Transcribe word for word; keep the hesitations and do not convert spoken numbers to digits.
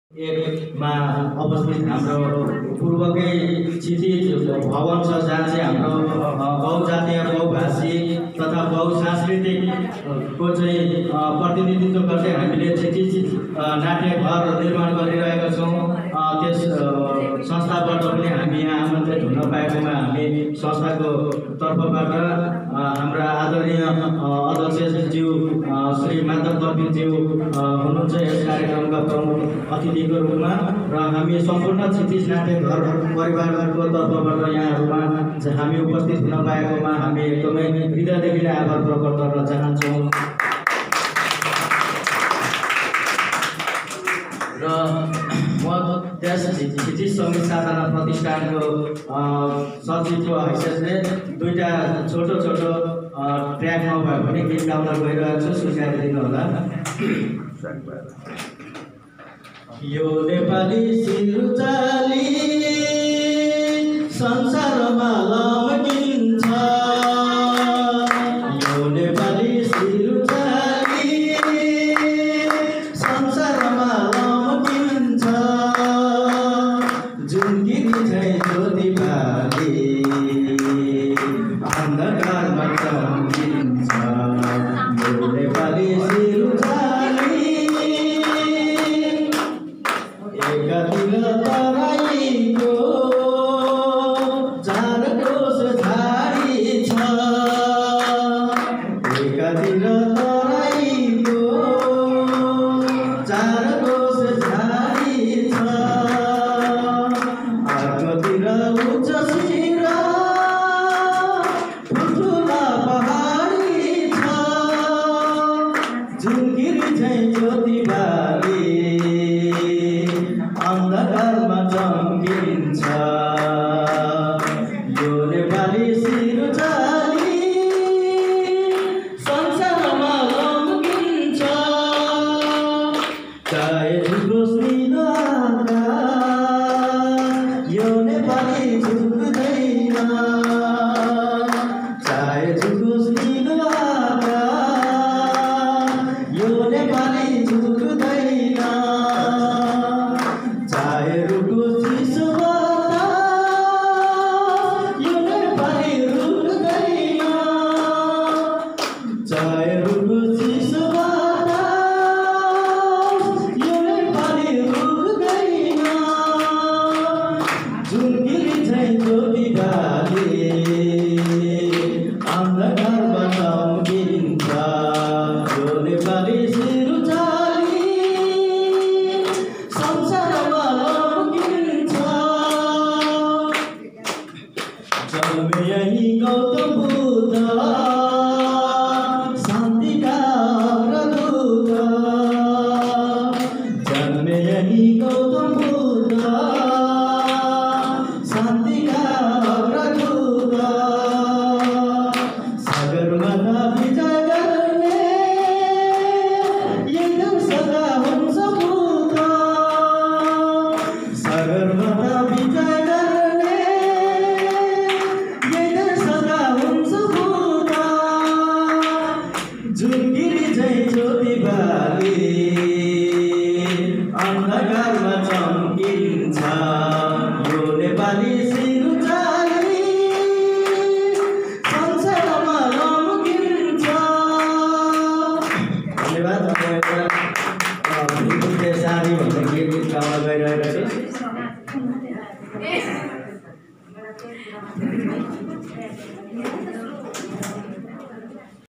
एकमा उपस्थित हाम्रो पूर्वकै क्षितिज भवन छ जहाँ चाहिँ हाम्रो बहुजातीय बहुभाषी तथा बहुसांस्कृतिकको चाहिँ प्रतिनिधित्व गर्दै हामीले क्षितिज नाट्यघर निर्माण गरिरहेका छौँ। त्यस संस्थाबाट पनि हामी यहाँ आमन्त्रित हुन पाएकोमा हामी संस्थाको तर्फबाट हाम्रा आदरणीय अध्यक्षज्यू श्री माधव कपिलज्यू हुनुहुन्छ यस कार्यक्रमका प्रमुख अतिथिको रूपमा र हामी सम्पूर्ण क्षितिज नाट्यघर परिवारको तर्फबाट यहाँहरूमा हामी उपस्थित हुन पाएकोमा हामी एकदमै हृदयदेखि आभार प्रकट गर्न चाहन्छौँ। र म त्यस क्षितिज सङ्गीत साधना प्रतिष्ठानको सचिवको हैसियतले दुईटा छोटो छोटो ट्र्याक नभए पनि गीत गाउन गइरहेको छु, स्वीकारिदिनु होला। यो नेपाली सिरुचाली संसारमा लम्किन्छ, यो नेपाली सिरुचाली संसारमा लम्किन्छ, जुन गिरी चाहिँ ज्योति बाली अन्धकारमा चम्किन्छ, यो नेपाली सिरुचाली एकातिर तराईको चार कोस झाडी छ, एकातिर तराईको चार कोस झाडी छ, अर्कोतिर उच्च शिर ठुल्ठुला पहाडी छ, जुन गिरी चाहिँ ज्योति बाली अन्धकारमा चम्किन्छ, यो नेपाली सिरुचाली संसारमा लम्किन्छ, चाहे झुकोस् नीलो आकाश यो नेपाली झुक्दैन, चाहे झुकोस् नीलो आकाश यो नेपाली झुक्दैन, चाहे रुकोस् चिसो बतास यो नेपाली रुक्दैन, चाहे रुकोस् चिसो बतास यो नेपाली रुक्दैन, जुन गिरी चाहिँ ज्योति बाली अन्धकारमा चम्किन्छ, यो नेपाली सिरुचाली संसारमा लम्किन्छ, जन्मे यही गौतम बुद्ध शान्तिका अग्रदूत, जन्मे यही गौतम बुद्ध शान्तिका अग्रदूत, सागरमाथा विजय गर्ने एकदम सदा हुन्छ भूत, सागरमाथा विजय गर्ने एकदम सदा हुन्छ भूत, जुन गिरी चाहिँ ज्योति बाली अन्धकारमा चम्किन्छ, यो नेपाली सिरुचाली संसारमा लम्किन्छ। धन्यवाद। सारी भन्ने गीत गाउन गइरहेको छु।